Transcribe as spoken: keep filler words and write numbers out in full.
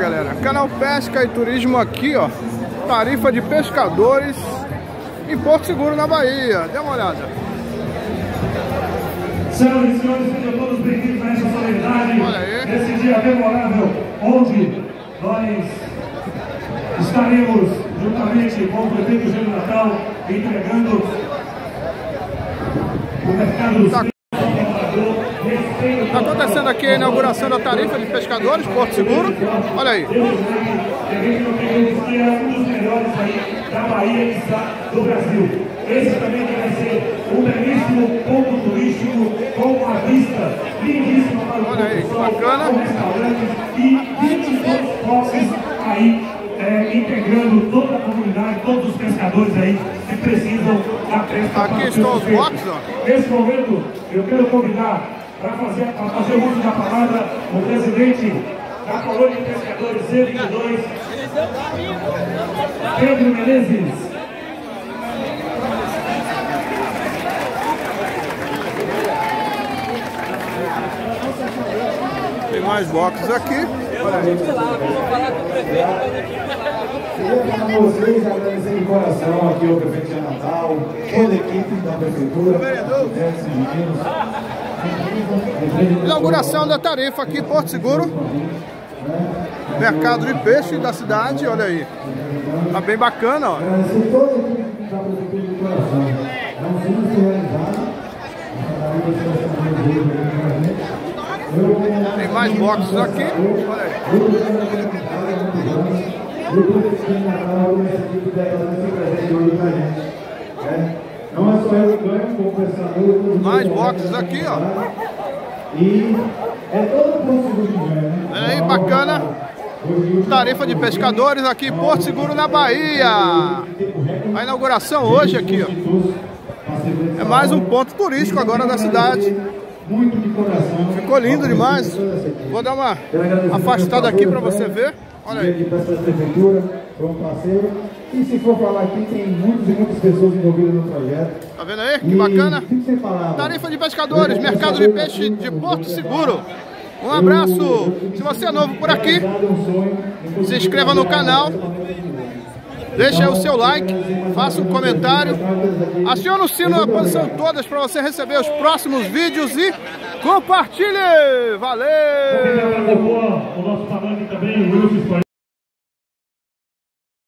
galera, canal Pesca e Turismo aqui, ó. Tarifa de pescadores em Porto Seguro, na Bahia. Dê uma olhada. Senhoras e senhores, sejam todos bem-vindos a essa solenidade. Olha aí. Nesse dia memorável, onde nós estaremos juntamente com o prefeito Gênio Natal entregando o mercado do Tá. Está acontecendo aqui a inauguração da tarifa de pescadores, Porto Seguro. Olha aí. A gente não tem que é um dos melhores aí da Bahia e do Brasil. Esse também vai ser um belíssimo ponto turístico com uma vista lindíssima para o Olha aí, pessoal, bacana. com restaurantes e vinte e dois boxes aí é, integrando toda a comunidade, todos os pescadores aí que precisam da pesca. Aqui estão os boxes, ó. Nesse momento, eu quero convidar para fazer, para fazer uso da palavra o presidente da Colônia de Pescadores C vinte e dois, Pedro Menezes. Tem mais boxes aqui. Olha aí. Queria falar com vocês, agradecer de coração aqui ao prefeito de Natal, toda a equipe da prefeitura, arquitetos, engenheiros. Inauguração da tarifa aqui em Porto Seguro. Mercado de peixe da cidade, olha aí. Tá bem bacana, ó. Agradecer toda a equipe da prefeitura de coração. É um filme que realizado. Tem mais boxes aqui. Olha aí. Não é só eu que ganho, como pensador. Mais boxes aqui, ó. E é todo Porto Seguro que ganha, né? Olha aí, bacana. Tarifa de pescadores aqui em Porto Seguro, na Bahia. A inauguração hoje aqui, ó. É mais um ponto turístico agora da cidade. Muito de coração. Ficou lindo demais. Vou dar uma afastada aqui para você ver. Olha aí. Prefeitura, foi um parceiro. E se for falar aqui, tem muitas e muitas pessoas envolvidas no projeto. Tá vendo aí? Que bacana. E, tarifa de pescadores, mercado de peixe de Porto Seguro. Um abraço. Se você é novo por aqui, se inscreva no canal. Deixa aí o seu like, faça um comentário, acione o sino na posição todas para você receber os próximos vídeos e compartilhe! Valeu! O nosso falante também, o Wilson